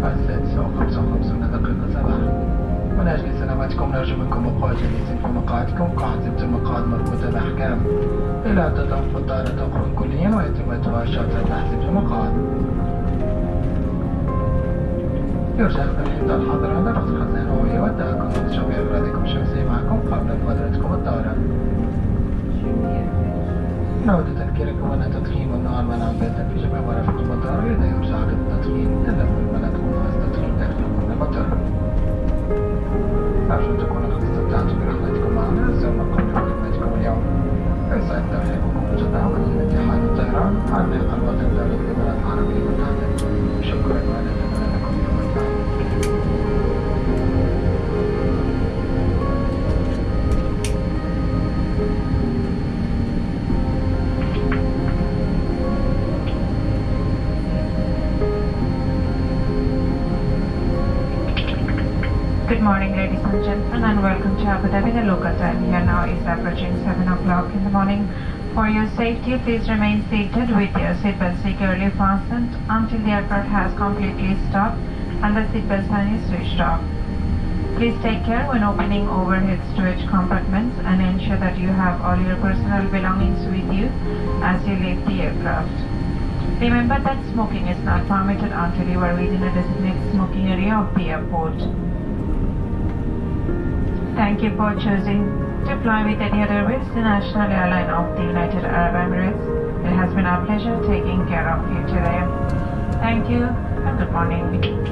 55 دقيقة صباحا. من أجل سلامتكم نرجو منكم بقاء جالسين في مقاعدكم كعزمة المقاعد مربوطة بأحكام. إلى تضم في الطائرة تخرج كليا ويتم إطفاء شرطة تحزم المقاعد. يرجى الحفظ الحاضر عند رفض الخزانة الهوية والتأكد من تشوف أغراضكم الشخصية معكم قبل مغادرتكم الطائرة. نود تذكيركم أن التدخين ممنوع منعا باتا في جميع مرافق المطار، وإذا يرجى عدم التدخين تلفوا الملكم التدخين داخل المطار. أرجو أن تكونوا قد استمتعتم برحلتكم معنا. زرنا قبل خدمتكم اليوم. يسعد ترحيبكم جميعا من اتحاد الطيران عن طريق الوطن الدولي للإمارات العربية المتحدة. شكرا ونتمنى لكم يوما سعيد. Good morning, ladies and gentlemen, and welcome to Abu Dhabi. The local time here now is approaching 7 o'clock in the morning. For your safety, please remain seated with your seatbelt securely fastened until the aircraft has completely stopped and the seatbelt sign is switched off. Please take care when opening overhead storage compartments and ensure that you have all your personal belongings with you as you leave the aircraft. Remember that smoking is not permitted until you are within a designated smoking area of the airport. Thank you for choosing to fly with Etihad Airways, the national airline of the United Arab Emirates. It has been our pleasure taking care of you today. Thank you and good morning.